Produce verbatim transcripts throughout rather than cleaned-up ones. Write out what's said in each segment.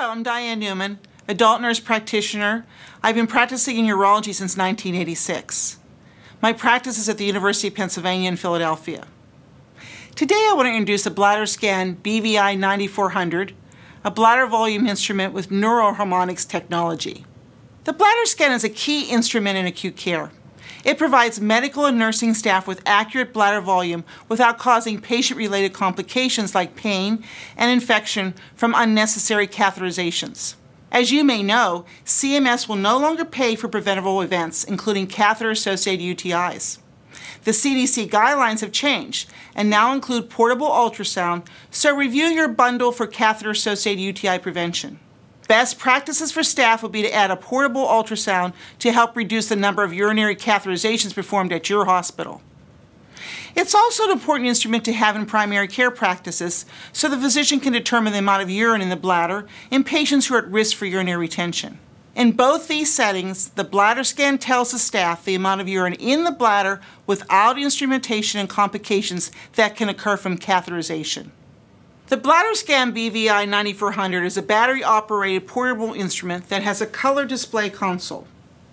Hello, I'm Diane Newman, adult nurse practitioner. I've been practicing in urology since nineteen eighty-six. My practice is at the University of Pennsylvania in Philadelphia. Today I want to introduce the BladderScan B V I ninety-four hundred, a bladder volume instrument with neuroharmonics technology. The BladderScan is a key instrument in acute care. It provides medical and nursing staff with accurate bladder volume without causing patient-related complications like pain and infection from unnecessary catheterizations. As you may know, C M S will no longer pay for preventable events, including catheter-associated U T Is. The C D C Guidelines have changed and now include portable ultrasound, so review your bundle for catheter-associated U T I prevention. Best practices for staff would be to add a portable ultrasound to help reduce the number of urinary catheterizations performed at your hospital. It's also an important instrument to have in primary care practices so the physician can determine the amount of urine in the bladder in patients who are at risk for urinary retention. In both these settings, the BladderScan tells the staff the amount of urine in the bladder without instrumentation and complications that can occur from catheterization. The BladderScan B V I ninety-four hundred is a battery-operated portable instrument that has a color display console.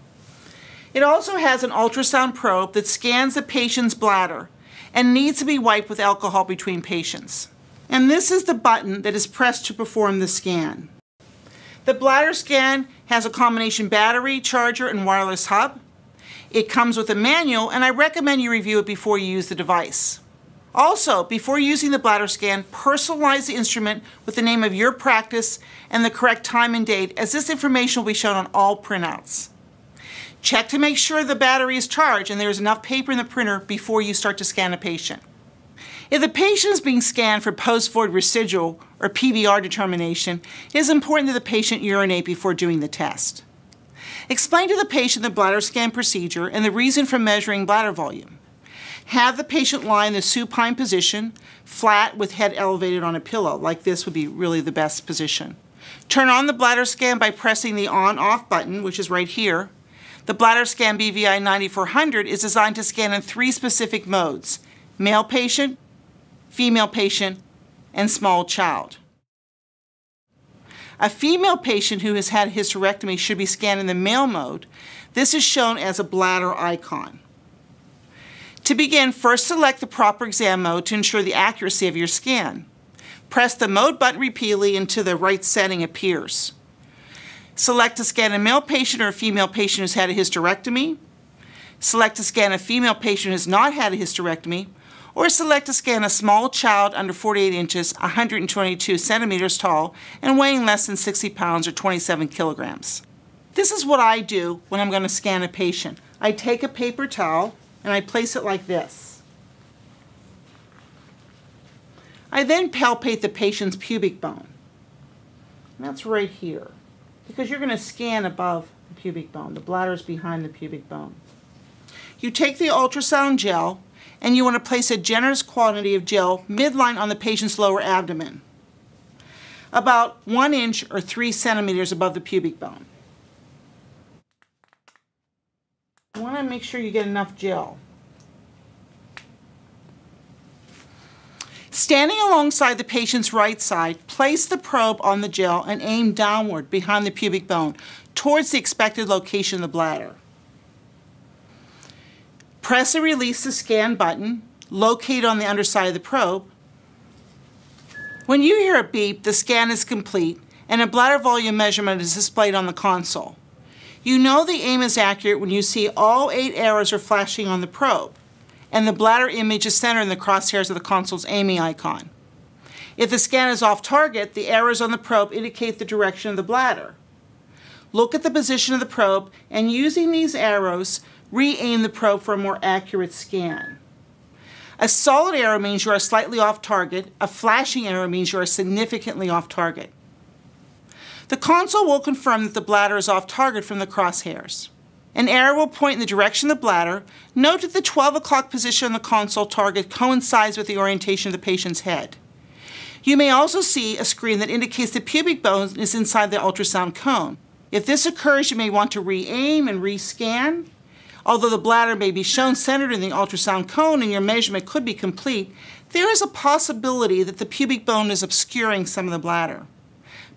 It also has an ultrasound probe that scans the patient's bladder and needs to be wiped with alcohol between patients. And this is the button that is pressed to perform the scan. The BladderScan has a combination battery, charger, and wireless hub. It comes with a manual, and I recommend you review it before you use the device. Also, before using the BladderScan, personalize the instrument with the name of your practice and the correct time and date, as this information will be shown on all printouts. Check to make sure the battery is charged and there is enough paper in the printer before you start to scan a patient. If the patient is being scanned for post-void residual or P V R determination, it is important that the patient urinate before doing the test. Explain to the patient the BladderScan procedure and the reason for measuring bladder volume. Have the patient lie in the supine position, flat with head elevated on a pillow. Like this would be really the best position. Turn on the BladderScan by pressing the on-off button, which is right here. The BladderScan B V I ninety-four hundred is designed to scan in three specific modes: male patient, female patient, and small child. A female patient who has had a hysterectomy should be scanned in the male mode. This is shown as a bladder icon. To begin, first select the proper exam mode to ensure the accuracy of your scan. Press the mode button repeatedly until the right setting appears. Select to scan a male patient or a female patient who's had a hysterectomy. Select to scan a female patient who has not had a hysterectomy. Or select to scan a small child under forty-eight inches, one hundred twenty-two centimeters tall, and weighing less than sixty pounds or twenty-seven kilograms. This is what I do when I'm going to scan a patient. I take a paper towel and I place it like this. I then palpate the patient's pubic bone. And that's right here, because you're going to scan above the pubic bone. The bladder is behind the pubic bone. You take the ultrasound gel and you want to place a generous quantity of gel midline on the patient's lower abdomen, about one inch or three centimeters above the pubic bone. You want to make sure you get enough gel. Standing alongside the patient's right side, place the probe on the gel and aim downward behind the pubic bone towards the expected location of the bladder. Press and release the scan button, located on the underside of the probe. When you hear a beep, the scan is complete and a bladder volume measurement is displayed on the console. You know the aim is accurate when you see all eight arrows are flashing on the probe, and the bladder image is centered in the crosshairs of the console's aiming icon. If the scan is off target, the arrows on the probe indicate the direction of the bladder. Look at the position of the probe, and using these arrows, re-aim the probe for a more accurate scan. A solid arrow means you are slightly off target. A flashing arrow means you are significantly off target. The console will confirm that the bladder is off target from the crosshairs. An arrow will point in the direction of the bladder. Note that the twelve o'clock position on the console target coincides with the orientation of the patient's head. You may also see a screen that indicates the pubic bone is inside the ultrasound cone. If this occurs, you may want to re-aim and re-scan. Although the bladder may be shown centered in the ultrasound cone and your measurement could be complete, there is a possibility that the pubic bone is obscuring some of the bladder.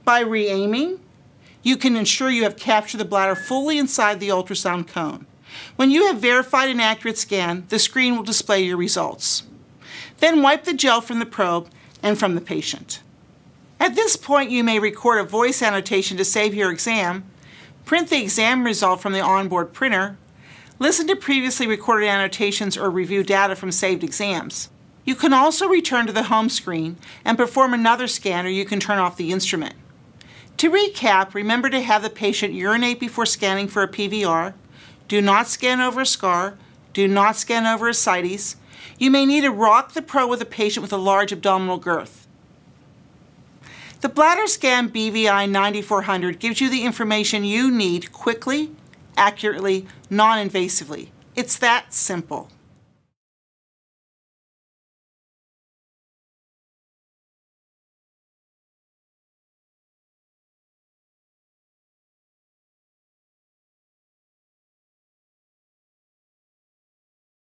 By re-aiming, you can ensure you have captured the bladder fully inside the ultrasound cone. When you have verified an accurate scan, the screen will display your results. Then wipe the gel from the probe and from the patient. At this point, you may record a voice annotation to save your exam, print the exam result from the onboard printer, listen to previously recorded annotations or review data from saved exams. You can also return to the home screen and perform another scan, or you can turn off the instrument. To recap, remember to have the patient urinate before scanning for a P V R. Do not scan over a scar. Do not scan over ascites. You may need to rock the probe with a patient with a large abdominal girth. The BladderScan B V I ninety-four hundred gives you the information you need quickly, accurately, non-invasively. It's that simple.